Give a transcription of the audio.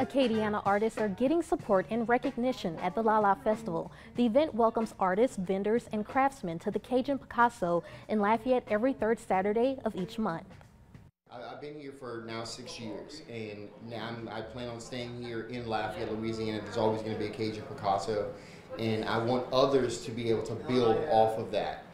Acadiana artists are getting support and recognition at the LaLa Festival. The event welcomes artists, vendors, and craftsmen to the Cajun Picasso in Lafayette every third Saturday of each month. I've been here for now 6 years, and now I plan on staying here in Lafayette, Louisiana. There's always going to be a Cajun Picasso, and I want others to be able to build off of that.